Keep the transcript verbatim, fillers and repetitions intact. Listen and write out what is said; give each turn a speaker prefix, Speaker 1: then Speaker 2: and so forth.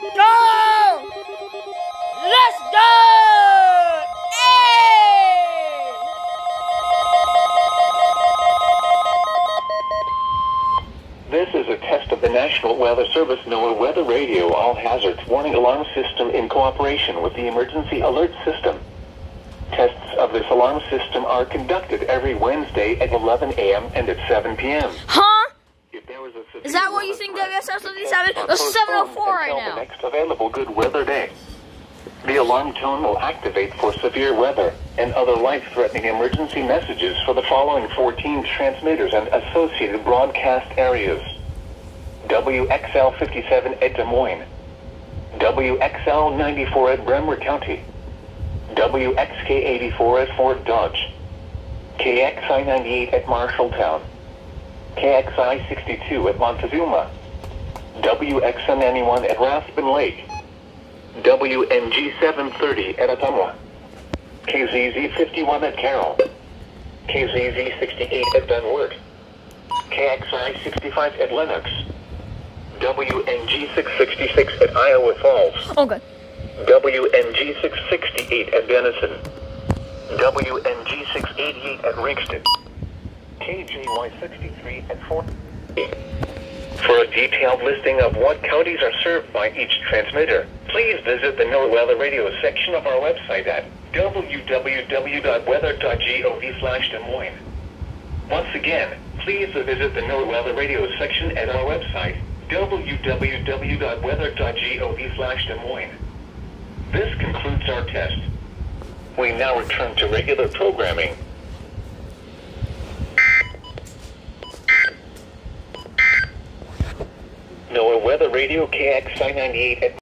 Speaker 1: go! Let's go! Hey!
Speaker 2: This is a test of the National Weather Service NOAA Weather Radio All Hazards Warning Alarm System in cooperation with the Emergency Alert System. Tests of this alarm system are conducted every Wednesday at eleven a m and at seven p m
Speaker 1: Huh?
Speaker 2: If there is, a
Speaker 1: Is that what you think, W S R seventy-seven? It's seven oh four right now.
Speaker 2: The next available good weather day. The alarm tone will activate for severe weather and other life-threatening emergency messages for the following fourteen transmitters and associated broadcast areas. W X L fifty-seven at Des Moines, W X L ninety-four at Bremer County, W X K eighty-four at Fort Dodge, K X I ninety-eight at Marshalltown, K X I sixty-two at Montezuma, W X N ninety-one at Raspin Lake, W N G seven thirty at Ottumwa, K Z Z fifty-one at Carroll, K Z Z sixty-eight at Benward, K X I sixty-five at Lenox, W N G six sixty-six at Iowa Falls,
Speaker 1: Oh, good.
Speaker 2: W N G six sixty-eight at Denison, W N G six eighty-eight at Ringston, K J Y sixty-three at Fort. For a detailed listing of what counties are served by each transmitter, please visit the NOAA Weather Radio section of our website at w w w dot weather dot gov slash Des Moines. Once again, please visit the NOAA Weather Radio section at our website, w w w dot weather dot gov slash Des Moines. This concludes our test. We now return to regular programming. NOAA Weather Radio K X I ninety-eight at